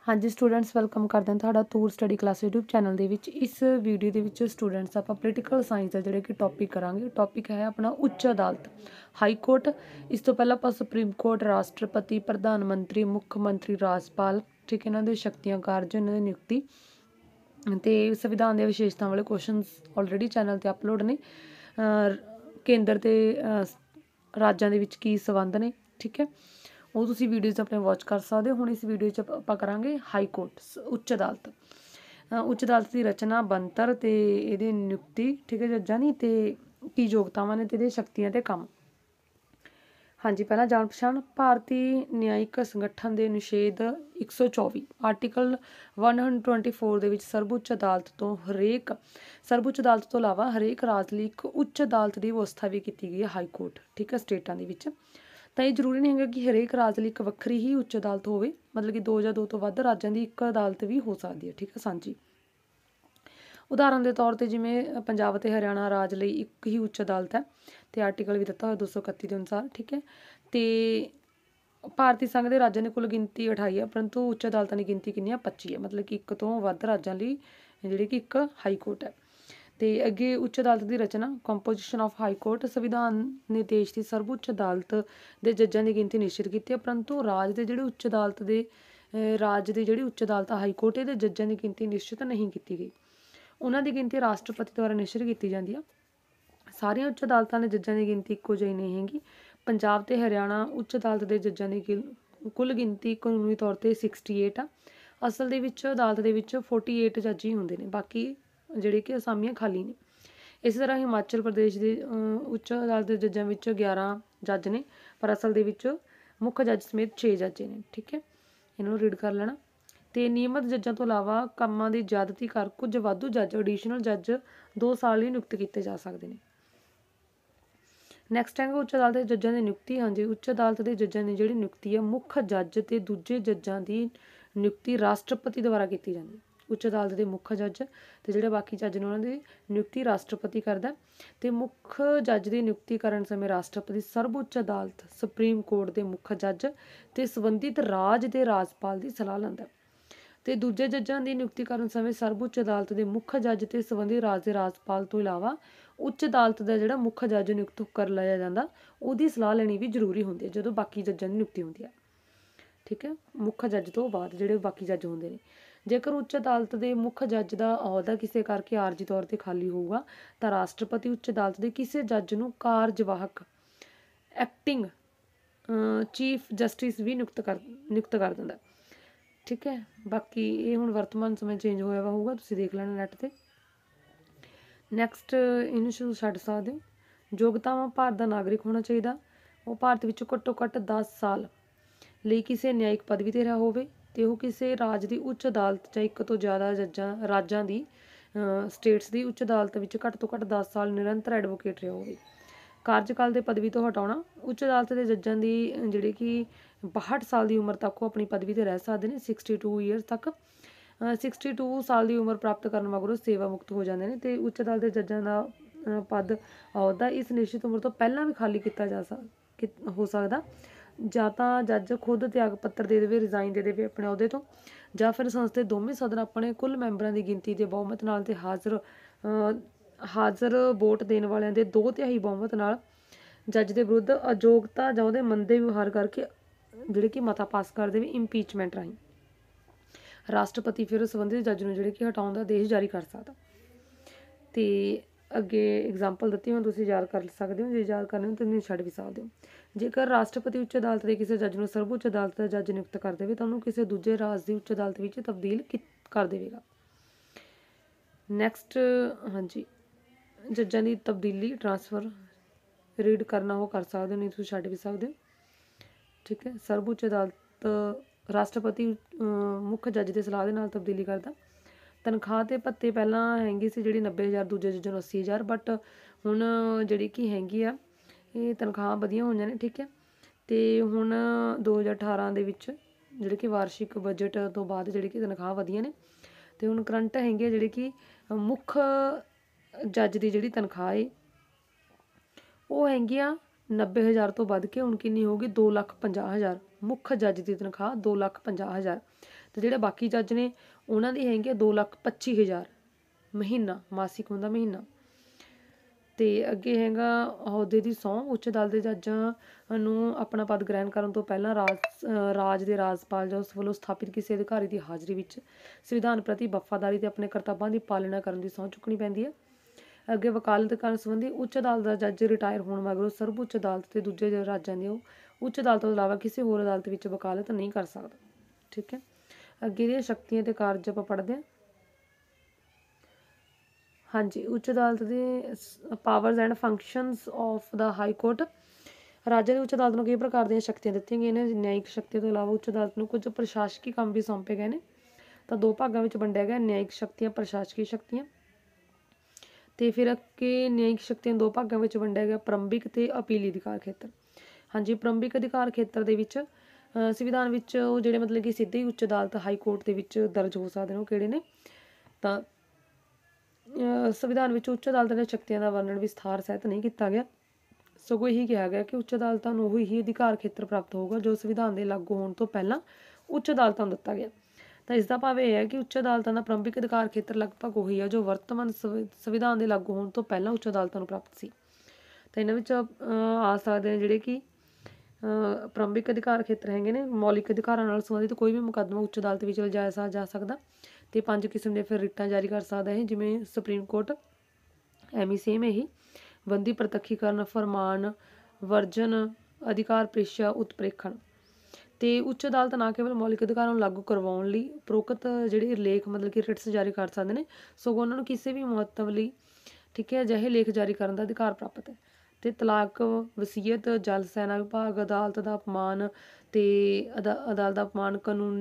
हाँ जी students welcome करते हैं तुहाडा तूर स्टडी क्लास यूट्यूब चैनल ਦੇ ਵਿੱਚ इस वीडियो ਦੇ ਵਿੱਚ स्टूडेंट्स ਆਪਾਂ ਪੋਲੀਟੀਕਲ ਸਾਇੰਸ ਦਾ ਜਿਹੜਾ ਕਿ ਟੌਪਿਕ ਕਰਾਂਗੇ। ਟੌਪਿਕ ਹੈ ਆਪਣਾ ਉੱਚ ਅਦਾਲਤ ਹਾਈ ਕੋਰਟ। ਇਸ ਤੋਂ ਪਹਿਲਾਂ ਆਪਾਂ ਸੁਪਰੀਮ ਕੋਰਟ, ਰਾਸ਼ਟਰਪਤੀ, ਪ੍ਰਧਾਨ ਮੰਤਰੀ, ਮੁੱਖ ਮੰਤਰੀ, ਰਾਜਪਾਲ, ਠੀਕ ਹੈ, ਇਹਨਾਂ ਦੇ ਸ਼ਕਤੀਆਂ, ਕਾਰਜ, ਇਹਨਾਂ ਦੀ ਨਿਯੁਕਤੀ ਤੇ ਸੰਵਿਧਾਨ ਦੀਆਂ ਵਿਸ਼ੇਸ਼ਤਾਵਾਂ ਵਾਲੇ ਕੁਐਸਚਨਸ ਆਲਰੇਡੀ ਚੈਨਲ ਤੇ ਅਪਲੋਡ ਨੇ। ਕੇਂਦਰ ਤੇ ਰਾਜਾਂ ਦੇ ਵਿੱਚ ਕੀ ਸੰਬੰਧ ਨੇ, ਠੀਕ ਹੈ, ਉਹ ਤੁਸੀਂ ਵੀਡੀਓਜ਼ ਆਪਣੇ ਵਾਚ ਕਰ ਸਕਦੇ ਹੋ। ਹੁਣ ਇਸ ਵੀਡੀਓ 'ਚ ਆਪਾਂ ਕਰਾਂਗੇ ਹਾਈ ਕੋਰਟ, ਉੱਚ ਅਦਾਲਤ। ਉੱਚ ਅਦਾਲਤ ਦੀ ਰਚਨਾ, ਬਣਤਰ ਤੇ ਇਹਦੀ ਨਿਯੁਕਤੀ, ਠੀਕ ਹੈ, ਜੱਜਾਂ ਦੀ, ਤੇ ਕੀ ਯੋਗਤਾਵਾਂ ਨੇ ਤੇ ਇਹਦੀਆਂ ਸ਼ਕਤੀਆਂ ਤੇ ਕੰਮ। ਹਾਂਜੀ, ਪਹਿਲਾਂ ਜਾਣ ਪਛਾਣ। ਭਾਰਤੀ ਨਿਆਇਕ ਸੰਗਠਨ ਦੇ ਨਿਸ਼ੇਧ 124 ਆਰਟੀਕਲ 124 ਦੇ ਵਿੱਚ ਸਰਵਉੱਚ ਅਦਾਲਤ ਤੋਂ ਇਲਾਵਾ ਹਰੇਕ ਰਾਜ ਲਈ ਇੱਕ ਉੱਚ ਅਦਾਲਤ ਦੀ ਵਿਵਸਥਾ ਵੀ ਕੀਤੀ ਗਈ ਹੈ, ਹਾਈ ਕੋਰਟ, ਠੀਕ ਹੈ, ਸਟੇਟਾਂ ਦੇ ਵਿੱਚ। ਤਾਂ ਇਹ ਜ਼ਰੂਰੀ ਨਹੀਂ ਹੈਗਾ ਕਿ ਹਰੇਕ ਰਾਜ ਲਈ ਇੱਕ ਵੱਖਰੀ ਹੀ ਉੱਚ ਅਦਾਲਤ ਹੋਵੇ, ਮਤਲਬ ਕਿ 2 ਜਾਂ 2 ਤੋਂ ਵੱਧ ਰਾਜਾਂ ਦੀ ਇੱਕ ਅਦਾਲਤ ਵੀ ਹੋ ਸਕਦੀ ਹੈ, ਠੀਕ ਹੈ, ਸਾਂਝੀ। ਉਦਾਹਰਨ ਦੇ ਤੌਰ 'ਤੇ ਜਿਵੇਂ ਪੰਜਾਬ ਅਤੇ ਹਰਿਆਣਾ ਰਾਜ ਲਈ ਇੱਕ ਹੀ ਉੱਚ ਅਦਾਲਤ ਹੈ, ਅਤੇ ਆਰਟੀਕਲ ਵੀ ਦਿੱਤਾ ਹੋਇਆ 231 ਦੇ ਅਨੁਸਾਰ, ਠੀਕ ਹੈ। ਅਤੇ ਭਾਰਤੀ ਸੰਘ ਦੇ ਰਾਜਾਂ ਦੀ ਕੁੱਲ ਗਿਣਤੀ 28 ਹੈ, ਪਰੰਤੂ ਉੱਚ ਅਦਾਲਤਾਂ ਦੀ ਗਿਣਤੀ ਕਿੰਨੀ ਆ? 25 ਹੈ, ਮਤਲਬ ਕਿ ਇੱਕ ਤੋਂ ਵੱਧ ਰਾਜਾਂ ਲਈ ਜਿਹੜੀ ਕਿ ਇੱਕ ਹਾਈ ਕੋਰਟ ਹੈ। ਅਤੇ ਅੱਗੇ ਉੱਚ ਅਦਾਲਤ ਦੀ ਰਚਨਾ, ਕੰਪੋਜੀਸ਼ਨ ਆਫ ਹਾਈ ਕੋਰਟ। ਸੰਵਿਧਾਨ ਨੇ ਦੇਸ਼ ਦੀ ਸਰਵਉੱਚ ਅਦਾਲਤ ਦੇ ਜੱਜਾਂ ਦੀ ਗਿਣਤੀ ਨਿਸ਼ਚਿਤ ਕੀਤੀ ਹੈ, ਪਰੰਤੂ ਰਾਜ ਦੇ ਜਿਹੜੀ ਉੱਚ ਅਦਾਲਤ ਹਾਈ ਕੋਰਟ, ਇਹਦੇ ਜੱਜਾਂ ਦੀ ਗਿਣਤੀ ਨਿਸ਼ਚਿਤ ਨਹੀਂ ਕੀਤੀ ਗਈ। ਉਹਨਾਂ ਦੀ ਗਿਣਤੀ ਰਾਸ਼ਟਰਪਤੀ ਦੁਆਰਾ ਨਿਸ਼ਚਿਤ ਕੀਤੀ ਜਾਂਦੀ ਆ। ਸਾਰੀਆਂ ਉੱਚ ਅਦਾਲਤਾਂ ਦੇ ਜੱਜਾਂ ਦੀ ਗਿਣਤੀ ਇੱਕੋ ਜਿਹੀ ਨਹੀਂ ਹੈਗੀ। ਪੰਜਾਬ ਤੇ ਹਰਿਆਣਾ ਉੱਚ ਅਦਾਲਤ ਦੇ ਜੱਜਾਂ ਦੀ ਕੁੱਲ ਗਿਣਤੀ ਕਾਨੂੰਨੀ ਤੌਰ 'ਤੇ 68 ਆ। ਅਸਲ ਦੇ ਵਿੱਚ ਅਦਾਲਤ ਦੇ ਵਿੱਚ 48 ਜੱਜ ਹੀ ਹੁੰਦੇ ਨੇ, ਬਾਕੀ ਜਿਹੜੇ ਕਿ ਅਸਾਮੀਆਂ ਖਾਲੀ ਨੇ। ਇਸੇ ਤਰ੍ਹਾਂ ਹਿਮਾਚਲ ਪ੍ਰਦੇਸ਼ ਦੇ ਉੱਚ ਅਦਾਲਤ ਦੇ ਜੱਜਾਂ ਵਿੱਚ 11 ਜੱਜ ਨੇ, ਪਰ ਅਸਲ ਦੇ ਵਿੱਚ ਮੁੱਖ ਜੱਜ ਸਮੇਤ 6 ਜੱਜ ਨੇ, ਠੀਕ ਹੈ, ਇਹਨਾਂ ਨੂੰ ਰੀਡ ਕਰ ਲੈਣਾ। ਅਤੇ ਨਿਯਮਤ ਜੱਜਾਂ ਤੋਂ ਇਲਾਵਾ ਕੰਮਾਂ ਦੀ ਜ਼ਿਆਦਤੀ ਕਰ ਕੁਝ ਵਾਧੂ ਜੱਜ, ਐਡੀਸ਼ਨਲ ਜੱਜ 2 ਸਾਲ ਲਈ ਨਿਯੁਕਤ ਕੀਤੇ ਜਾ ਸਕਦੇ ਨੇ। ਨੈਕਸਟ ਹੈਗਾ ਉੱਚ ਅਦਾਲਤ ਦੇ ਜੱਜਾਂ ਦੀ ਨਿਯੁਕਤੀ। ਹਾਂਜੀ, ਉੱਚ ਅਦਾਲਤ ਦੇ ਜੱਜਾਂ ਦੀ ਜਿਹੜੀ ਨਿਯੁਕਤੀ ਹੈ, ਮੁੱਖ ਜੱਜ ਅਤੇ ਦੂਜੇ ਜੱਜਾਂ ਦੀ ਨਿਯੁਕਤੀ ਰਾਸ਼ਟਰਪਤੀ ਦੁਆਰਾ ਕੀਤੀ ਜਾਂਦੀ ਹੈ। ਉੱਚ ਅਦਾਲਤ ਦੇ ਮੁੱਖ ਜੱਜ ਅਤੇ ਜਿਹੜੇ ਬਾਕੀ ਜੱਜ ਨੇ ਉਹਨਾਂ ਦੀ ਨਿਯੁਕਤੀ ਰਾਸ਼ਟਰਪਤੀ ਕਰਦਾ। ਅਤੇ ਮੁੱਖ ਜੱਜ ਦੀ ਨਿਯੁਕਤੀ ਕਰਨ ਸਮੇਂ ਰਾਸ਼ਟਰਪਤੀ ਸਰਵਉੱਚ ਅਦਾਲਤ, ਸੁਪਰੀਮ ਕੋਰਟ ਦੇ ਮੁੱਖ ਜੱਜ ਅਤੇ ਸੰਬੰਧਿਤ ਰਾਜ ਦੇ ਰਾਜਪਾਲ ਦੀ ਸਲਾਹ ਲੈਂਦਾ। ਅਤੇ ਦੂਜੇ ਜੱਜਾਂ ਦੀ ਨਿਯੁਕਤੀ ਕਰਨ ਸਮੇਂ ਸਰਵਉੱਚ ਅਦਾਲਤ ਦੇ ਮੁੱਖ ਜੱਜ ਅਤੇ ਸੰਬੰਧਿਤ ਰਾਜ ਦੇ ਰਾਜਪਾਲ ਤੋਂ ਇਲਾਵਾ ਉੱਚ ਅਦਾਲਤ ਦਾ ਜਿਹੜਾ ਮੁੱਖ ਜੱਜ ਨਿਯੁਕਤ ਕਰ ਲਿਆ ਜਾਂਦਾ, ਉਹਦੀ ਸਲਾਹ ਲੈਣੀ ਵੀ ਜ਼ਰੂਰੀ ਹੁੰਦੀ ਹੈ ਜਦੋਂ ਬਾਕੀ ਜੱਜਾਂ ਦੀ ਨਿਯੁਕਤੀ ਹੁੰਦੀ ਹੈ, ਠੀਕ ਹੈ, ਮੁੱਖ ਜੱਜ ਤੋਂ ਬਾਅਦ ਜਿਹੜੇ ਬਾਕੀ ਜੱਜ ਹੁੰਦੇ ਨੇ। ਜੇਕਰ ਉੱਚ ਅਦਾਲਤ ਦੇ ਮੁੱਖ ਜੱਜ ਦਾ ਅਹੁਦਾ ਕਿਸੇ ਕਰਕੇ ਆਰਜੀ ਤੌਰ 'ਤੇ ਖਾਲੀ ਹੋਊਗਾ, ਤਾਂ ਰਾਸ਼ਟਰਪਤੀ ਉੱਚ ਅਦਾਲਤ ਦੇ ਕਿਸੇ ਜੱਜ ਨੂੰ ਕਾਰਜਵਾਹਕ ਐਕਟਿੰਗ ਚੀਫ ਜਸਟਿਸ ਵੀ ਨਿਯੁਕਤ ਕਰ ਦਿੰਦਾ, ਠੀਕ ਹੈ। ਬਾਕੀ ਇਹ ਹੁਣ ਵਰਤਮਾਨ ਸਮੇਂ ਚੇਂਜ ਹੋਇਆ ਵਾ ਹੋਊਗਾ, ਤੁਸੀਂ ਦੇਖ ਲੈਣਾ ਨੈੱਟ 'ਤੇ। ਨੈਕਸਟ ਇਹਨੂੰ ਛੱਡ ਸਕਦੇ ਹੋ। ਯੋਗਤਾਵਾਂ, ਭਾਰਤ ਦਾ ਨਾਗਰਿਕ ਹੋਣਾ ਚਾਹੀਦਾ, ਉਹ ਭਾਰਤ ਵਿੱਚ ਘੱਟੋ ਘੱਟ 10 ਸਾਲ ਲਈ ਕਿਸੇ ਨਿਆਇਕ ਪਦਵੀ 'ਤੇ ਰਿਹਾ ਹੋਵੇ, ਅਤੇ ਉਹ ਕਿਸੇ ਰਾਜ ਦੀ ਉੱਚ ਅਦਾਲਤ ਜਾਂ ਇੱਕ ਤੋਂ ਜ਼ਿਆਦਾ ਰਾਜਾਂ ਦੀ ਸਟੇਟਸ ਦੀ ਉੱਚ ਅਦਾਲਤ ਵਿੱਚ ਘੱਟ ਤੋਂ ਘੱਟ 10 ਸਾਲ ਨਿਰੰਤਰ ਐਡਵੋਕੇਟ ਰਿਹਾ ਹੋਵੇ। ਕਾਰਜਕਾਲ ਦੇ ਪਦਵੀ ਤੋਂ ਹਟਾਉਣਾ, ਉੱਚ ਅਦਾਲਤ ਦੇ ਜੱਜਾਂ ਦੀ ਜਿਹੜੀ ਕਿ 62 ਸਾਲ ਦੀ ਉਮਰ ਤੱਕ ਉਹ ਆਪਣੀ ਪਦਵੀ 'ਤੇ ਰਹਿ ਸਕਦੇ ਨੇ, 62 ਈਅਰਸ ਤੱਕ। 62 ਸਾਲ ਦੀ ਉਮਰ ਪ੍ਰਾਪਤ ਕਰਨ ਮਗਰੋਂ ਸੇਵਾ ਮੁਕਤ ਹੋ ਜਾਂਦੇ ਨੇ। ਅਤੇ ਉੱਚ ਅਦਾਲਤ ਦੇ ਜੱਜਾਂ ਦਾ ਪਦ ਅਹੁਦਾ ਇਸ ਨਿਸ਼ਚਿਤ ਉਮਰ ਤੋਂ ਪਹਿਲਾਂ ਵੀ ਖਾਲੀ ਕੀਤਾ ਹੋ ਸਕਦਾ, ਜਾਂ ਤਾਂ ਜੱਜ ਖੁਦ ਤਿਆਗ ਪੱਤਰ ਦੇ ਦੇਵੇ, ਰਿਜ਼ਾਈਨ ਦੇ ਦੇਵੇ ਆਪਣੇ ਅਹੁਦੇ ਤੋਂ, ਜਾਂ ਫਿਰ ਸੰਸਦ ਦੇ ਦੋਵੇਂ ਸਦਨ ਆਪਣੇ ਕੁੱਲ ਮੈਂਬਰਾਂ ਦੀ ਗਿਣਤੀ ਦੇ ਬਹੁਮਤ ਨਾਲ ਅਤੇ ਹਾਜ਼ਰ ਵੋਟ ਦੇਣ ਵਾਲਿਆਂ ਦੇ 2/3 ਬਹੁਮਤ ਨਾਲ ਜੱਜ ਦੇ ਵਿਰੁੱਧ ਅਯੋਗਤਾ ਜਾਂ ਉਹਦੇ ਮੰਦੇ ਵਿਵਹਾਰ ਕਰਕੇ ਜਿਹੜੇ ਕਿ ਮਤਾ ਪਾਸ ਕਰ ਦੇਵੇ ਇੰਪੀਚਮੈਂਟ ਰਾਹੀਂ। ਰਾਸ਼ਟਰਪਤੀ ਫਿਰ ਸੰਬੰਧਿਤ ਜੱਜ ਨੂੰ ਜਿਹੜੇ ਕਿ ਹਟਾਉਣ ਦਾ ਆਦੇਸ਼ ਜਾਰੀ ਕਰ ਸਕਦਾ। ਅਤੇ ਅੱਗੇ ਐਗਜ਼ਾਮਪਲ ਦਿੱਤੀ ਹੁਣ ਤੁਸੀਂ ਯਾਦ ਕਰ ਸਕਦੇ ਹੋ, ਜੇ ਯਾਦ ਕਰਨੇ ਹੋ ਤਾਂ ਤੁਸੀਂ ਛੱਡ ਵੀ ਸਕਦੇ ਹੋ। ਜੇਕਰ ਰਾਸ਼ਟਰਪਤੀ ਉੱਚ ਅਦਾਲਤ ਦੇ ਕਿਸੇ ਜੱਜ ਨੂੰ ਸਰਵਉੱਚ ਅਦਾਲਤ ਦਾ ਜੱਜ ਨਿਯੁਕਤ ਕਰ ਦੇਵੇ, ਤਾਂ ਉਹਨੂੰ ਕਿਸੇ ਦੂਜੇ ਰਾਜ ਦੀ ਉੱਚ ਅਦਾਲਤ ਵਿੱਚ ਤਬਦੀਲ ਕਰ ਦੇਵੇਗਾ। ਨੈਕਸਟ, ਹਾਂਜੀ, ਜੱਜਾਂ ਦੀ ਤਬਦੀਲੀ, ਟਰਾਂਸਫਰ ਰੀਡ ਕਰਨਾ ਉਹ ਕਰ ਸਕਦੇ ਹੋ, ਨਹੀਂ ਤੁਸੀਂ ਛੱਡ ਵੀ ਸਕਦੇ ਹੋ, ਠੀਕ ਹੈ। ਸਰਵਉੱਚ ਅਦਾਲਤ ਰਾਸ਼ਟਰਪਤੀ ਮੁੱਖ ਜੱਜ ਦੇ ਸਲਾਹ ਦੇ ਨਾਲ ਤਬਦੀਲੀ ਕਰਦਾ। ਤਨਖਾਹ ਅਤੇ ਭੱਤੇ ਪਹਿਲਾਂ ਹੈਗੀ ਸੀ ਜਿਹੜੀ 90,000, ਦੂਜੇ ਜੱਜਾਂ ਨੂੰ 80,000, ਬਟ ਹੁਣ ਜਿਹੜੀ ਕਿ ਹੈਗੀ ਆ ਇਹ ਤਨਖਾਹ ਵਧੀਆ ਹੋਈਆਂ ਨੇ, ਠੀਕ ਹੈ। ਅਤੇ ਹੁਣ 2018 ਦੇ ਵਿੱਚ ਜਿਹੜੇ ਕਿ ਵਾਰਸ਼ਿਕ ਬਜਟ ਤੋਂ ਬਾਅਦ ਜਿਹੜੀ ਕਿ ਤਨਖਾਹ ਵਧੀਆ ਨੇ। ਅਤੇ ਹੁਣ ਕਰੰਟ ਹੈਗੀ ਆ ਜਿਹੜੀ ਕਿ ਮੁੱਖ ਜੱਜ ਦੀ ਜਿਹੜੀ ਤਨਖਾਹ ਹੈ ਉਹ ਹੈਗੀ ਆ 90,000 ਤੋਂ ਵੱਧ ਕੇ ਹੁਣ ਕਿੰਨੀ ਹੋਊਗੀ? 2,50,000। ਮੁੱਖ ਜੱਜ ਦੀ ਤਨਖਾਹ 2,50,000। ਤੇ ਜਿਹੜੇ ਬਾਕੀ ਜੱਜ ਨੇ ਉਹਨਾਂ ਦੀ ਹੈਗੀ ਆ 2,25,000 ਮਹੀਨਾ, ਮਾਸਿਕ ਹੁੰਦਾ ਮਹੀਨਾ। ਤੇ ਅੱਗੇ ਹੈਗਾ ਅਹੁਦੇ ਦੀ ਸਹੁੰ। ਉੱਚ ਅਦਾਲਤ ਦੇ ਜੱਜਾਂ ਨੂੰ ਆਪਣਾ ਪਦ ਗ੍ਰਹਿਣ ਕਰਨ ਤੋਂ ਪਹਿਲਾਂ ਰਾਜ ਦੇ ਰਾਜਪਾਲ ਜਾਂ ਉਸ ਵੱਲੋਂ ਸਥਾਪਿਤ ਕਿਸੇ ਅਧਿਕਾਰੀ ਦੀ ਹਾਜ਼ਰੀ ਵਿੱਚ ਸੰਵਿਧਾਨ ਪ੍ਰਤੀ ਵਫ਼ਾਦਾਰੀ ਤੇ ਆਪਣੇ ਕਰਤੱਵਾਂ ਦੀ ਪਾਲਣਾ ਕਰਨ ਦੀ ਸਹੁੰ ਚੁੱਕਣੀ ਪੈਂਦੀ ਹੈ। ਅੱਗੇ ਵਕਾਲਤ ਕਰਨ ਸੰਬੰਧੀ ਉੱਚ ਅਦਾਲਤ ਦਾ ਜੱਜ ਰਿਟਾਇਰ ਹੋਣ ਮਗਰੋਂ ਸਰਵਉੱਚ ਅਦਾਲਤ ਤੇ ਦੂਜੇ ਰਾਜਾਂ ਦੀ ਉਹ ਉੱਚ ਅਦਾਲਤ ਤੋਂ ਇਲਾਵਾ ਕਿਸੇ ਹੋਰ ਅਦਾਲਤ ਵਿੱਚ ਵਕਾਲਤ ਨਹੀਂ ਕਰ ਸਕਦਾ। ਠੀਕ ਹੈ, ਅੱਗੇ ਦੀਆਂ ਸ਼ਕਤੀਆਂ ਤੇ ਕਾਰਜ ਆਪਾਂ ਪੜ੍ਹਦੇ ਹਾਂ। ਹਾਂਜੀ, ਉੱਚ ਅਦਾਲਤ ਦੇ powers and functions of the high court. ਰਾਜਾਂ ਦੀ ਉੱਚ ਅਦਾਲਤ ਨੂੰ ਕਈ ਪ੍ਰਕਾਰ ਦੀਆਂ ਸ਼ਕਤੀਆਂ ਦਿੱਤੀਆਂ ਗਈਆਂ ਨੇ। ਨਿਆਇਕ ਸ਼ਕਤੀ ਤੋਂ ਇਲਾਵਾ ਉੱਚ ਅਦਾਲਤ ਨੂੰ ਕੁਝ ਪ੍ਰਸ਼ਾਸਕੀ ਕੰਮ ਵੀ ਸੌਂਪੇ ਗਏ ਨੇ। ਤਾਂ ਦੋ ਭਾਗਾਂ ਵਿੱਚ ਵੰਡਿਆ ਗਿਆ, ਨਿਆਇਕ ਸ਼ਕਤੀਆਂ, ਪ੍ਰਸ਼ਾਸਕੀ ਸ਼ਕਤੀਆਂ। ਤੇ ਫਿਰ ਅੱਗੇ ਨਿਆਇਕ ਸ਼ਕਤੀਆਂ ਦੋ ਭਾਗਾਂ ਵਿੱਚ ਵੰਡਿਆ ਗਿਆ, ਪ੍ਰਾਰੰਭਿਕ ਤੇ ਅਪੀਲੀ ਅਧਿਕਾਰ ਖੇਤਰ। ਹਾਂਜੀ, ਪ੍ਰਾਰੰਭਿਕ ਅਧਿਕਾਰ ਖੇਤਰ ਦੇ ਵਿੱਚ ਸੰਵਿਧਾਨ ਵਿੱਚ ਉਹ ਜਿਹੜੇ ਮਤਲਬ ਕਿ ਸਿੱਧੇ ਹੀ ਉੱਚ ਅਦਾਲਤ ਹਾਈ ਕੋਰਟ ਦੇ ਵਿੱਚ ਦਰਜ ਹੋ ਸਕਦੇ ਨੇ ਉਹ ਕਿਹੜੇ ਨੇ? ਤਾਂ ਸੰਵਿਧਾਨ ਵਿੱਚ ਉੱਚ ਅਦਾਲਤ ਦੀਆਂ ਸ਼ਕਤੀਆਂ ਦਾ ਵਰਣਨ ਵਿਸਥਾਰ ਸਹਿਤ ਨਹੀਂ ਕੀਤਾ ਗਿਆ, ਸਗੋਂ ਇਹੀ ਕਿਹਾ ਗਿਆ ਕਿ ਉੱਚ ਅਦਾਲਤਾਂ ਨੂੰ ਉਹੀ ਅਧਿਕਾਰ ਖੇਤਰ ਪ੍ਰਾਪਤ ਹੋਊਗਾ ਜੋ ਸੰਵਿਧਾਨ ਦੇ ਲਾਗੂ ਹੋਣ ਤੋਂ ਪਹਿਲਾਂ ਉੱਚ ਅਦਾਲਤਾਂ ਨੂੰ ਦਿੱਤਾ ਗਿਆ। ਤਾਂ ਇਸ ਦਾ ਭਾਵ ਇਹ ਹੈ ਕਿ ਉੱਚ ਅਦਾਲਤਾਂ ਦਾ ਪ੍ਰਾਰੰਭਿਕ ਅਧਿਕਾਰ ਖੇਤਰ ਲਗਭਗ ਉਹੀ ਹੈ ਜੋ ਵਰਤਮਾਨ ਸੰਵਿਧਾਨ ਦੇ ਲਾਗੂ ਹੋਣ ਤੋਂ ਪਹਿਲਾਂ ਉੱਚ ਅਦਾਲਤਾਂ ਨੂੰ ਪ੍ਰਾਪਤ ਸੀ। ਤਾਂ ਇਹਨਾਂ ਵਿੱਚ ਆ ਸਕਦੇ ਨੇ ਜਿਹੜੇ ਕਿ ਪ੍ਰਾਰੰਭਿਕ ਅਧਿਕਾਰ ਖੇਤਰ ਹੈਗੇ ਨੇ, ਮੌਲਿਕ ਅਧਿਕਾਰਾਂ ਨਾਲ ਸੰਬੰਧਿਤ ਕੋਈ ਵੀ ਮੁਕੱਦਮਾ ਉੱਚ ਅਦਾਲਤ ਵਿੱਚ ਲਿਜਾਇਆ ਜਾ ਸਕਦਾ। ਤੇ 5 ਕਿਸਮ ਦੇ ਫਿਰ ਰਿਟਾਂ ਜਾਰੀ ਕਰ ਸਕਦਾ ਹੈ, ਜਿਵੇਂ ਸੁਪਰੀਮ ਕੋਰਟ, ਐਵੇਂ ਸੇਮ ਇਹੀ ਬੰਦੀ ਪ੍ਰਤੱਖੀਕਰਨ, ਫਰਮਾਨ, ਵਰਜਨ, ਅਧਿਕਾਰ ਪ੍ਰੀਖਿਆ, ਉਤਪ੍ਰੇਖਣ। ਤੇ ਉੱਚ ਅਦਾਲਤ ਨਾ ਕੇਵਲ ਮੌਲਿਕ ਅਧਿਕਾਰਾਂ ਨੂੰ ਲਾਗੂ ਕਰਵਾਉਣ ਲਈ ਉਪਰੋਕਤ ਜਿਹੜੇ ਲੇਖ ਮਤਲਬ ਕਿ ਰਿਟਸ ਜਾਰੀ ਕਰ ਸਕਦੇ ਨੇ, ਸਗੋਂ ਉਹਨਾਂ ਨੂੰ ਕਿਸੇ ਵੀ ਮਹੱਤਵ ਲਈ ਠੀਕ ਹੈ ਅਜਿਹੇ ਲੇਖ ਜਾਰੀ ਕਰਨ ਦਾ ਅਧਿਕਾਰ ਪ੍ਰਾਪਤ ਹੈ। ਤੇ ਤਲਾਕ, ਵਸੀਅਤ, ਜਲ ਸੈਨਾ ਵਿਭਾਗ, ਅਦਾਲਤ ਦਾ ਅਪਮਾਨ ਤੇ ਅਦਾਲਤ ਦਾ ਅਪਮਾਨ,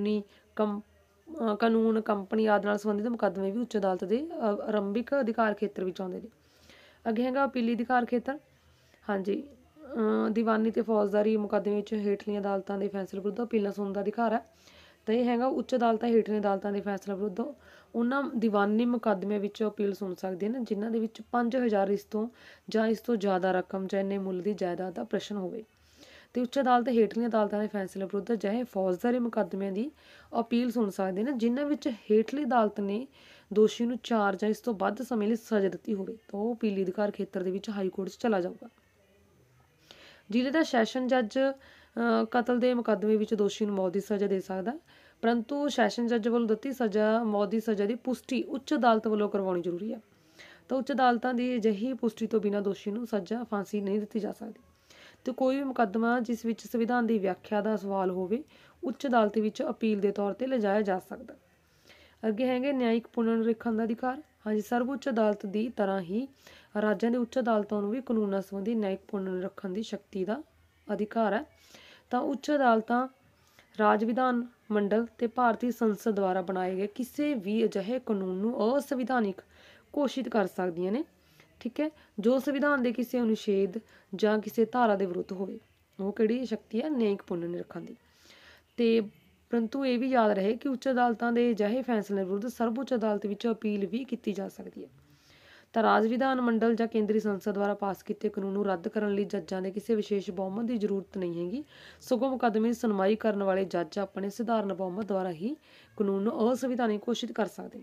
ਕਾਨੂੰਨ, ਕੰਪਨੀ ਆਦਿ ਨਾਲ ਸੰਬੰਧਿਤ ਮੁਕੱਦਮੇ ਵੀ ਉੱਚ ਅਦਾਲਤ ਦੇ ਆਰੰਭਿਕ ਅਧਿਕਾਰ ਖੇਤਰ ਵਿੱਚ ਆਉਂਦੇ ਨੇ। ਅੱਗੇ ਹੈਗਾ ਅਪੀਲੀ ਅਧਿਕਾਰ ਖੇਤਰ। ਹਾਂਜੀ, ਦੀਵਾਨੀ ਤੇ ਫੌਜਦਾਰੀ ਮੁਕੱਦਮੇ ਵਿੱਚ ਹੇਠਲੀਆਂ ਅਦਾਲਤਾਂ ਦੇ ਫੈਸਲੇ ਵਿਰੁੱਧ ਅਪੀਲਾਂ ਸੁਣਨ ਦਾ ਅਧਿਕਾਰ ਹੈ। ਤਾਂ ਇਹ ਹੈਗਾ ਉੱਚ ਅਦਾਲਤਾਂ ਹੇਠਲੀਆਂ ਅਦਾਲਤਾਂ ਦੇ ਫੈਸਲੇ ਵਿਰੁੱਧ ਉਹਨਾਂ ਦੀਵਾਨੀ ਮੁਕੱਦਮਿਆਂ ਵਿੱਚ ਅਪੀਲ ਸੁਣ ਸਕਦੀਆਂ ਨੇ ਜਿਨ੍ਹਾਂ ਦੇ ਵਿੱਚ 5,000 ਇਸ ਤੋਂ ਜਾਂ ਇਸ ਤੋਂ ਜ਼ਿਆਦਾ ਰਕਮ ਜਾਂ ਇੰਨੇ ਮੁੱਲ ਦੀ ਜਾਇਦਾਦ ਦਾ ਪ੍ਰਸ਼ਨ ਹੋਵੇ। ਤੇ ਉੱਚ ਅਦਾਲਤ ਹੇਠਲੀਆਂ ਅਦਾਲਤਾਂ ਦੇ ਫੈਸਲੇ ਵਿਰੁੱਧ ਅਜਿਹੇ ਫੌਜਦਾਰੀ ਮੁਕੱਦਮਿਆਂ ਦੀ ਅਪੀਲ ਸੁਣ ਸਕਦੇ ਨੇ ਜਿਨ੍ਹਾਂ ਵਿੱਚ ਹੇਠਲੀ ਅਦਾਲਤ ਨੇ ਦੋਸ਼ੀ ਨੂੰ 4 ਜਾਂ ਇਸ ਤੋਂ ਵੱਧ ਸਮੇਂ ਲਈ ਸਜ਼ਾ ਦਿੱਤੀ ਹੋਵੇ, ਤਾਂ ਉਹ ਅਪੀਲੀ ਅਧਿਕਾਰ ਖੇਤਰ ਦੇ ਵਿੱਚ ਹਾਈ ਕੋਰਟ 'ਚ ਚਲਾ ਜਾਊਗਾ। ਜ਼ਿਲ੍ਹੇ ਦਾ ਸੈਸ਼ਨ ਜੱਜ ਕਤਲ ਦੇ ਮੁਕੱਦਮੇ ਵਿੱਚ ਦੋਸ਼ੀ ਨੂੰ ਮੌਤ ਦੀ ਸਜ਼ਾ ਦੇ ਸਕਦਾ, ਪਰੰਤੂ ਸੈਸ਼ਨ ਜੱਜ ਵੱਲੋਂ ਦਿੱਤੀ ਸਜ਼ਾ ਮੌਤ ਦੀ ਸਜ਼ਾ ਦੀ ਪੁਸ਼ਟੀ ਉੱਚ ਅਦਾਲਤ ਵੱਲੋਂ ਕਰਵਾਉਣੀ ਜ਼ਰੂਰੀ ਹੈ। ਤਾਂ ਉੱਚ ਅਦਾਲਤਾਂ ਦੀ ਅਜਿਹੀ ਪੁਸ਼ਟੀ ਤੋਂ ਬਿਨਾਂ ਦੋਸ਼ੀ ਨੂੰ ਸਜ਼ਾ ਫਾਂਸੀ ਨਹੀਂ ਦਿੱਤੀ ਜਾ ਸਕਦੀ। ਤੇ ਕੋਈ ਵੀ ਮੁਕੱਦਮਾ ਜਿਸ ਵਿੱਚ ਸੰਵਿਧਾਨ ਦੀ ਵਿਆਖਿਆ ਦਾ ਸਵਾਲ ਹੋਵੇ ਉੱਚ ਅਦਾਲਤ ਵਿੱਚ ਅਪੀਲ ਦੇ ਤੌਰ ਤੇ ਲਿਜਾਇਆ ਜਾ ਸਕਦਾ। ਅੱਗੇ ਹੈਗੇ ਨਿਆਇਕ ਪੁਨਰ ਨਿਰੀਖਣ ਦਾ ਅਧਿਕਾਰ। ਹਾਂਜੀ, ਸਰਵਉੱਚ ਅਦਾਲਤ ਦੀ ਤਰ੍ਹਾਂ ਹੀ ਰਾਜਾਂ ਦੇ ਉੱਚ ਅਦਾਲਤਾਂ ਨੂੰ ਵੀ ਕਾਨੂੰਨਾਂ ਸੰਬੰਧੀ ਨਿਆਇਕ ਪੁਨਰ ਨਿਰੀਖਣ ਦੀ ਸ਼ਕਤੀ ਦਾ ਅਧਿਕਾਰ ਹੈ। ਤਾਂ ਉੱਚ ਅਦਾਲਤਾਂ ਰਾਜ ਵਿਧਾਨ ਮੰਡਲ ਤੇ ਭਾਰਤੀ ਸੰਸਦ ਦੁਆਰਾ ਬਣਾਏ ਗਏ ਕਿਸੇ ਵੀ ਅਜਿਹੇ ਕਾਨੂੰਨ ਨੂੰ ਅਸੰਵਿਧਾਨਿਕ ਘੋਸ਼ਿਤ ਕਰ ਸਕਦੀਆਂ ਨੇ, ਠੀਕ ਹੈ, ਜੋ ਸੰਵਿਧਾਨ ਦੇ ਕਿਸੇ ਅਨੁਛੇਦ ਜਾਂ ਕਿਸੇ ਧਾਰਾ ਦੇ ਵਿਰੁੱਧ ਹੋਵੇ। ਉਹ ਕਿਹੜੀ ਸ਼ਕਤੀ ਹੈ? ਨਿਆਇਕ ਪੁਨਰ ਨਿਰੀਖਣ ਦੀ। ਤੇ ਪਰੰਤੂ ਇਹ ਵੀ ਯਾਦ ਰਹੇ ਕਿ ਉੱਚ ਅਦਾਲਤਾਂ ਦੇ ਅਜਿਹੇ ਫੈਸਲੇ ਵਿਰੁੱਧ ਸਰਵਉੱਚ ਅਦਾਲਤ ਵਿੱਚ ਅਪੀਲ ਵੀ ਕੀਤੀ ਜਾ ਸਕਦੀ ਹੈ। ਤਾਂ ਰਾਜ ਵਿਧਾਨ ਮੰਡਲ ਜਾਂ ਕੇਂਦਰੀ ਸੰਸਦ ਦੁਆਰਾ ਪਾਸ ਕੀਤੇ ਕਾਨੂੰਨ ਨੂੰ ਰੱਦ ਕਰਨ ਲਈ ਜੱਜਾਂ ਦੇ ਕਿਸੇ ਵਿਸ਼ੇਸ਼ ਬਹੁਮਤ ਦੀ ਜ਼ਰੂਰਤ ਨਹੀਂ ਹੈਗੀ, ਸਗੋਂ ਮੁਕੱਦਮੇ ਦੀ ਸੁਣਵਾਈ ਕਰਨ ਵਾਲੇ ਜੱਜ ਆਪਣੇ ਸਧਾਰਨ ਬਹੁਮਤ ਦੁਆਰਾ ਹੀ ਕਾਨੂੰਨ ਨੂੰ ਅਸੰਵਿਧਾਨਿਕ ਘੋਸ਼ਿਤ ਕਰ ਸਕਦੇ ਨੇ।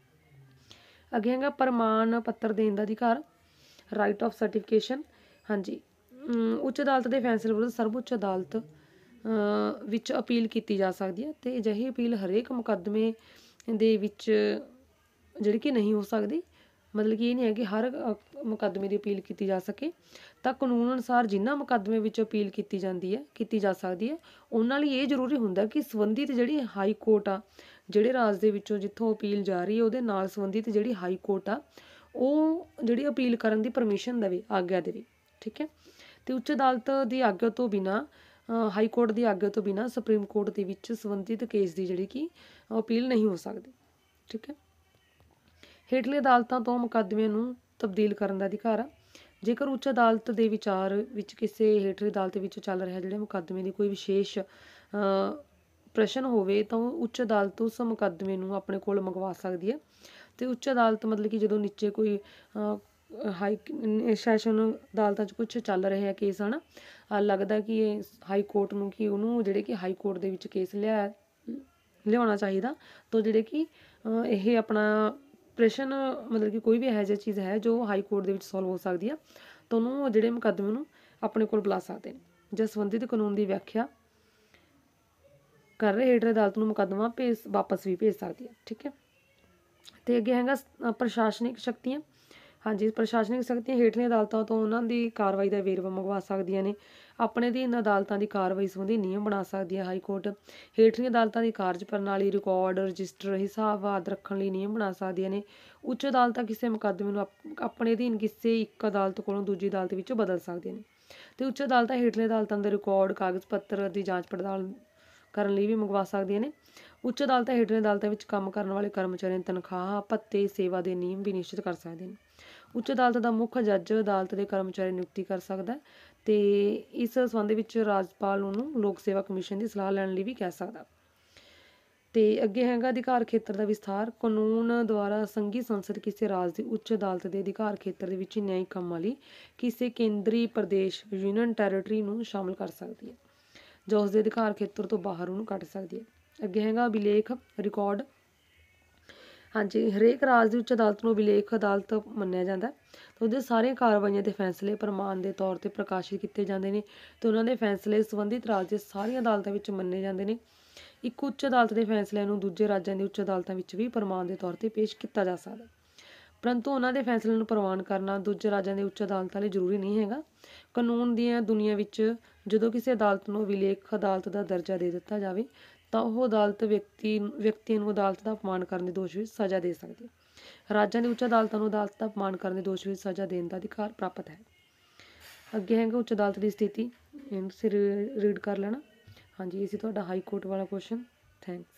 ਅੱਗੇ ਹੈਗਾ ਪ੍ਰਮਾਣ ਪੱਤਰ ਦੇਣ ਦਾ ਅਧਿਕਾਰ, ਰਾਈਟ ਆਫ ਸਰਟੀਫਿਕੇਸ਼ਨ। ਹਾਂਜੀ, ਉੱਚ ਅਦਾਲਤ ਦੇ ਫੈਸਲੇ ਵਿਰੁੱਧ ਸਰਵਉੱਚ ਅਦਾਲਤ ਵਿੱਚ ਅਪੀਲ ਕੀਤੀ ਜਾ ਸਕਦੀ ਹੈ। ਤੇ ਅਜਿਹੀ ਅਪੀਲ ਹਰੇਕ ਮੁਕੱਦਮੇ ਦੇ ਵਿੱਚ ਜਿਹੜੀ ਕਿ ਨਹੀਂ ਹੋ ਸਕਦੀ, ਮਤਲਬ ਕਿ ਇਹ ਨਹੀਂ ਹੈ ਕਿ ਹਰ ਮੁਕੱਦਮੇ ਦੀ ਅਪੀਲ ਕੀਤੀ ਜਾ ਸਕੇ। ਤਾਂ ਕਾਨੂੰਨ ਅਨੁਸਾਰ ਜਿਨ੍ਹਾਂ ਮੁਕੱਦਮੇ ਵਿੱਚ ਅਪੀਲ ਕੀਤੀ ਜਾ ਸਕਦੀ ਹੈ ਉਹਨਾਂ ਲਈ ਇਹ ਜ਼ਰੂਰੀ ਹੁੰਦਾ ਕਿ ਸੰਬੰਧਿਤ ਜਿਹੜੀ ਹਾਈ ਕੋਰਟ ਆ, ਜਿਹੜੇ ਰਾਜ ਦੇ ਵਿੱਚੋਂ ਜਿੱਥੋਂ ਅਪੀਲ ਜਾ ਰਹੀ ਹੈ ਉਹਦੇ ਨਾਲ ਸੰਬੰਧਿਤ ਜਿਹੜੀ ਹਾਈ ਕੋਰਟ ਆ ਉਹ ਜਿਹੜੀ ਅਪੀਲ ਕਰਨ ਦੀ ਪਰਮਿਸ਼ਨ ਦੇਵੇ, ਆਗਿਆ ਦੇਵੇ, ਠੀਕ ਹੈ। ਤੇ ਉੱਚ ਅਦਾਲਤ ਦੀ ਆਗਿਆ ਤੋਂ ਬਿਨਾਂ, ਹਾਈ ਕੋਰਟ ਦੀ ਆਗਿਆ ਤੋਂ ਬਿਨਾਂ ਸੁਪਰੀਮ ਕੋਰਟ ਦੇ ਵਿੱਚ ਸੰਬੰਧਿਤ ਕੇਸ ਦੀ ਜਿਹੜੀ ਕਿ ਅਪੀਲ ਨਹੀਂ ਹੋ ਸਕਦੀ, ਠੀਕ ਹੈ। ਹੇਠਲੀ ਅਦਾਲਤਾਂ ਤੋਂ ਮੁਕੱਦਮਿਆਂ ਨੂੰ ਤਬਦੀਲ ਕਰਨ ਦਾ ਅਧਿਕਾਰ ਆ। ਜੇਕਰ ਉੱਚ ਅਦਾਲਤ ਦੇ ਵਿਚਾਰ ਵਿੱਚ ਕਿਸੇ ਹੇਠਲੀ ਅਦਾਲਤ ਵਿੱਚ ਚੱਲ ਰਿਹਾ ਜਿਹੜੇ ਮੁਕੱਦਮੇ ਦੀ ਕੋਈ ਵਿਸ਼ੇਸ਼ ਪ੍ਰਸ਼ਨ ਹੋਵੇ ਤਾਂ ਉਹ ਉੱਚ ਅਦਾਲਤ ਉਸ ਮੁਕੱਦਮੇ ਨੂੰ ਆਪਣੇ ਕੋਲ ਮੰਗਵਾ ਸਕਦੀ ਹੈ। ਤੇ ਉੱਚ ਅਦਾਲਤ ਮਤਲਬ ਕਿ ਜਦੋਂ ਨੀਚੇ ਕੋਈ ਸੈਸ਼ਨ ਅਦਾਲਤਾਂ 'ਚ ਕੁਛ ਚੱਲ ਰਿਹਾ ਕੇਸ ਹੈ ਨਾ, ਲੱਗਦਾ ਕਿ ਇਹ ਹਾਈ ਕੋਰਟ ਨੂੰ ਕਿ ਉਹਨੂੰ ਜਿਹੜੇ ਕਿ ਹਾਈ ਕੋਰਟ ਦੇ ਵਿੱਚ ਕੇਸ ਲਿਆਉਣਾ ਚਾਹੀਦਾ। ਤਾਂ ਜਿਹੜੇ ਕਿ ਇਹ ਆਪਣਾ ਪ੍ਰਸ਼ਨ ਮਤਲਬ ਕਿ ਕੋਈ ਵੀ ਇਹੋ ਜਿਹੀ ਚੀਜ਼ ਹੈ ਜੋ ਹਾਈ ਕੋਰਟ ਦੇ ਵਿੱਚ ਸੋਲਵ ਹੋ ਸਕਦੀ ਆ, ਤਾਂ ਉਹਨੂੰ ਜਿਹੜੇ ਮੁਕੱਦਮੇ ਨੂੰ ਆਪਣੇ ਕੋਲ ਬੁਲਾ ਸਕਦੇ ਨੇ। ਜਾਂ ਸੰਬੰਧਿਤ ਕਾਨੂੰਨ ਦੀ ਵਿਆਖਿਆ ਕਰ ਰਹੇ ਹੇਠਲੀ ਅਦਾਲਤ ਨੂੰ ਮੁਕੱਦਮਾ ਵਾਪਸ ਵੀ ਭੇਜ ਸਕਦੀ ਹੈ। ਠੀਕ ਹੈ। ਅਤੇ ਅੱਗੇ ਹੈਗਾ ਪ੍ਰਸ਼ਾਸਨਿਕ ਸ਼ਕਤੀਆਂ। ਹਾਂਜੀ, ਪ੍ਰਸ਼ਾਸਨਿਕ ਸ਼ਕਤੀਆਂ ਹੇਠਲੀਆਂ ਅਦਾਲਤਾਂ ਤੋਂ ਉਹਨਾਂ ਦੀ ਕਾਰਵਾਈ ਦਾ ਵੇਰਵਾ ਮੰਗਵਾ ਸਕਦੀਆਂ ਨੇ। ਆਪਣੇ ਅਧੀਨ ਅਦਾਲਤਾਂ ਦੀ ਕਾਰਵਾਈ ਸੰਬੰਧੀ ਨਿਯਮ ਬਣਾ ਸਕਦੀ ਹੈ ਹਾਈ ਕੋਰਟ। ਹੇਠਲੀਆਂ ਅਦਾਲਤਾਂ ਦੀ ਕਾਰਜ ਪ੍ਰਣਾਲੀ, ਰਿਕਾਰਡ, ਰਜਿਸਟਰ, ਹਿਸਾਬ ਆਦਿ ਰੱਖਣ ਲਈ ਨਿਯਮ ਬਣਾ ਸਕਦੀਆਂ ਨੇ। ਉੱਚ ਅਦਾਲਤਾਂ ਕਿਸੇ ਮੁਕੱਦਮੇ ਨੂੰ ਆਪਣੇ ਅਧੀਨ ਕਿਸੇ ਇੱਕ ਅਦਾਲਤ ਕੋਲੋਂ ਦੂਜੀ ਅਦਾਲਤ ਵਿੱਚ ਬਦਲ ਸਕਦੀਆਂ ਨੇ। ਅਤੇ ਉੱਚ ਅਦਾਲਤਾਂ ਹੇਠਲੀਆਂ ਅਦਾਲਤਾਂ ਦੇ ਰਿਕਾਰਡ, ਕਾਗਜ਼ ਪੱਤਰ ਦੀ ਜਾਂਚ ਪੜਤਾਲ ਕਰਨ ਲਈ ਵੀ ਮੰਗਵਾ ਸਕਦੀਆਂ ਨੇ। ਉੱਚ ਅਦਾਲਤਾਂ ਹੇਠਲੀਆਂ ਅਦਾਲਤਾਂ ਵਿੱਚ ਕੰਮ ਕਰਨ ਵਾਲੇ ਕਰਮਚਾਰੀਆਂ ਦੀ ਤਨਖਾਹ, ਭੱਤੇ, ਸੇਵਾ ਦੇ ਨਿਯਮ ਵੀ ਨਿਸ਼ਚਿਤ ਕਰ ਸਕਦੇ ਨੇ। ਉੱਚ ਅਦਾਲਤ ਦਾ ਮੁੱਖ ਜੱਜ ਅਦਾਲਤ ਦੇ ਕਰਮਚਾਰੀ ਨਿਯੁਕਤੀ ਕਰ ਸਕਦਾ ਅਤੇ ਇਸ ਸੰਬੰਧ ਵਿੱਚ ਰਾਜਪਾਲ ਨੂੰ ਲੋਕ ਸੇਵਾ ਕਮਿਸ਼ਨ ਦੀ ਸਲਾਹ ਲੈਣ ਲਈ ਵੀ ਕਹਿ ਸਕਦਾ। ਅਤੇ ਅੱਗੇ ਹੈਗਾ ਅਧਿਕਾਰ ਖੇਤਰ ਦਾ ਵਿਸਥਾਰ। ਕਾਨੂੰਨ ਦੁਆਰਾ ਸੰਘੀ ਸੰਸਦ ਕਿਸੇ ਰਾਜ ਦੀ ਉੱਚ ਅਦਾਲਤ ਦੇ ਅਧਿਕਾਰ ਖੇਤਰ ਦੇ ਵਿੱਚ ਨਿਆਂਇਕ ਕੰਮਾਂ ਲਈ ਕਿਸੇ ਕੇਂਦਰੀ ਪ੍ਰਦੇਸ਼ ਯੂਨੀਅਨ ਟੈਰੀਟਰੀ ਨੂੰ ਸ਼ਾਮਲ ਕਰ ਸਕਦੀ ਹੈ ਜਾਂ ਉਸ ਦੇ ਅਧਿਕਾਰ ਖੇਤਰ ਤੋਂ ਬਾਹਰ ਉਹਨੂੰ ਕੱਢ ਸਕਦੀ ਹੈ। ਅੱਗੇ ਹੈਗਾ ਅਭਿਲੇਖ ਰਿਕਾਰਡ। ਹਾਂਜੀ, ਹਰੇਕ ਰਾਜ ਦੀ ਉੱਚ ਅਦਾਲਤ ਨੂੰ ਅਭਿਲੇਖ ਅਦਾਲਤ ਮੰਨਿਆ ਜਾਂਦਾ ਅਤੇ ਉਹਦੇ ਸਾਰੀਆਂ ਕਾਰਵਾਈਆਂ ਦੇ ਫੈਸਲੇ ਪ੍ਰਮਾਣ ਦੇ ਤੌਰ 'ਤੇ ਪ੍ਰਕਾਸ਼ਿਤ ਕੀਤੇ ਜਾਂਦੇ ਨੇ ਅਤੇ ਉਹਨਾਂ ਦੇ ਫੈਸਲੇ ਸੰਬੰਧਿਤ ਰਾਜ ਦੇ ਸਾਰੀਆਂ ਅਦਾਲਤਾਂ ਵਿੱਚ ਮੰਨੇ ਜਾਂਦੇ ਨੇ। ਇੱਕ ਉੱਚ ਅਦਾਲਤ ਦੇ ਫੈਸਲਿਆਂ ਨੂੰ ਦੂਜੇ ਰਾਜਾਂ ਦੀ ਉੱਚ ਅਦਾਲਤਾਂ ਵਿੱਚ ਵੀ ਪ੍ਰਮਾਣ ਦੇ ਤੌਰ 'ਤੇ ਪੇਸ਼ ਕੀਤਾ ਜਾ ਸਕਦਾ, ਪਰੰਤੂ ਉਹਨਾਂ ਦੇ ਫੈਸਲਿਆਂ ਨੂੰ ਪ੍ਰਵਾਨ ਕਰਨਾ ਦੂਜੇ ਰਾਜਾਂ ਦੇ ਉੱਚ ਅਦਾਲਤਾਂ ਲਈ ਜ਼ਰੂਰੀ ਨਹੀਂ ਹੈਗਾ। ਕਾਨੂੰਨ ਦੀਆਂ ਦੁਨੀਆ ਵਿੱਚ ਜਦੋਂ ਕਿਸੇ ਅਦਾਲਤ ਨੂੰ ਅਭਿਲੇਖ ਅਦਾਲਤ ਦਾ ਦਰਜਾ ਦੇ ਦਿੱਤਾ ਜਾਵੇ ਤਾਂ ਉਹ ਅਦਾਲਤ ਵਿਅਕਤੀ ਨੂੰ ਅਦਾਲਤ ਦਾ ਅਪਮਾਨ ਕਰਨ ਦੇ ਦੋਸ਼ ਵਿੱਚ ਸਜ਼ਾ ਦੇ ਸਕਦੀ ਹੈ। ਰਾਜਾਂ ਦੀ ਉੱਚ ਅਦਾਲਤਾਂ ਨੂੰ ਅਦਾਲਤ ਦਾ ਅਪਮਾਨ ਕਰਨ ਦੇ ਦੋਸ਼ ਵਿੱਚ ਸਜ਼ਾ ਦੇਣ ਦਾ ਅਧਿਕਾਰ ਪ੍ਰਾਪਤ ਹੈ। ਅੱਗੇ ਹੈਗਾ ਉੱਚ ਅਦਾਲਤ ਦੀ ਸਥਿਤੀ, ਇਹਨੂੰ ਤੁਸੀਂ ਰੀਡ ਕਰ ਲੈਣਾ। ਹਾਂਜੀ, ਇਹ ਸੀ ਤੁਹਾਡਾ ਹਾਈ ਕੋਰਟ ਵਾਲਾ ਕੁਐਸਚਨ। ਥੈਂਕ